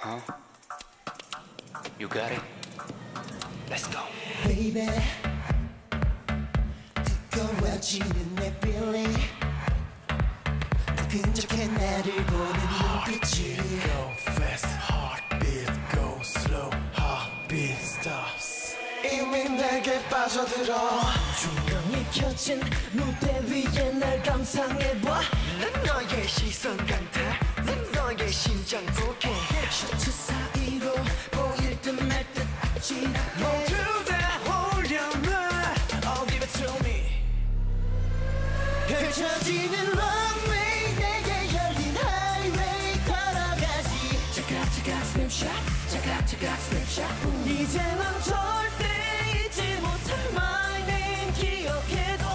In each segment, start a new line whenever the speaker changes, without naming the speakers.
Huh? You got it? Let's go.
Baby, 뜨거워지는 내 feeling 끈적해 나를 보는 눈빛이
Go fast, heartbeat, go slow, heartbeat stops. 이미 내게 빠져들어
조명이 켜진 무대 위에 날 감상해봐.
난 너의 시선 강타, 난 너의 심장 부게.
셔츠 사이로 보일 듯 말 듯 아찔하게
모두 다 홀려놔. Oh, give it to me.
펼쳐지는 runway 내게 열린 highway 걸어가지. 차가차가 snapshot, 차가차가 snapshot. 이제 난 절대 잊지 못할 my name 기억해둬.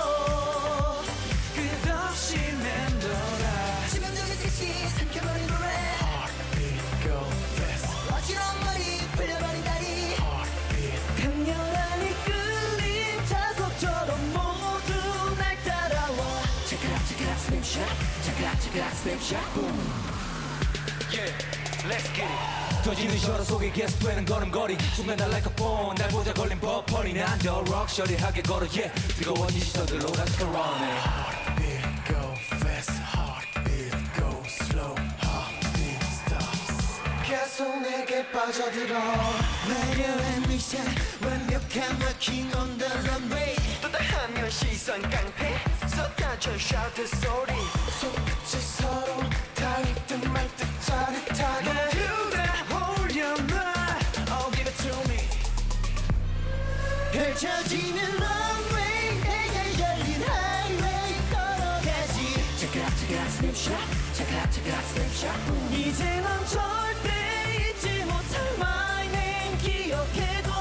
끝없이 맴돌아.
치명적인 섹시 삼켜버린 노래.
Heartbeat, go fast,
어지러운 머리 풀려버린 다리.
heartbeat.
강렬한 이끌림 자석처럼 모두 날 따라와. 차가차가 snapshot, 차가차가 snapshot. boom.
Yeah, let's get it. 터지는 셔터 속에 계속되는 걸음걸이 순간 날 like a phone 날 보자 걸린 버퍼리 난 더 럭셔리하게 걸어 yeah 뜨거워진 시선들로 다시 걸어내
Heartbeat, go fast, heartbeat, go slow, heartbeat stops. 계속 내게 빠져들어.
화려한 의상 완벽한 walking on the runway.
또다하면 시선 깡패 쏟아져 샤우트 소리. 손끝이 서로 닿을 듯 말 듯 짜릿하게. 모두 다 홀려놔. Oh, give it to me.
펼쳐지는 runway 내게 열린 highway 걸어가지. 차가차가 snapshot, 차가차가 snapshot. 이제 넌 절대 잊지 못할 my name 기억해둬.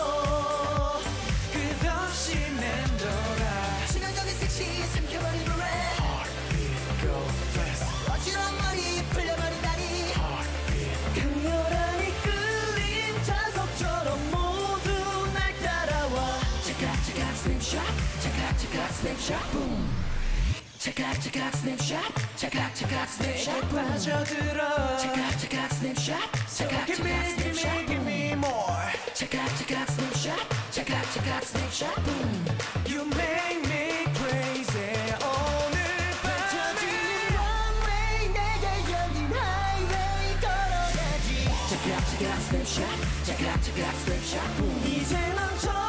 끝없이 맴돌아.
치명적인 섹시 삼켜버린 노래.
Heartbeat, go fast,
어지러운 머리 풀려버린 다리.
heartbeat.
강렬한 이끌림 자석처럼 모두 날 따라와. 차가차가 snapshot, 차가차가 snapshot. boom. 차가차가 snapshot, 차가차가 snapshot. boom.
빠져들어.
차가차가 snapshot, 차가차가
Give me, give me,
snapshot.
give me more.
차가차가 snapshot, 차가차가 snapshot. boom.
You make me crazy. 오늘
펼쳐지는 runway 내게 열린 highway 걸어가지. 차가차가 snapshot, 차가차가 snapshot. boom. 이제 넌